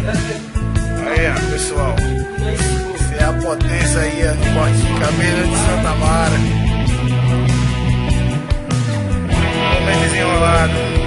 Aí, ó, pessoal. Essa é a potência aí, ó, no corte de cabelo de Santa Mara. Homem desenrolado.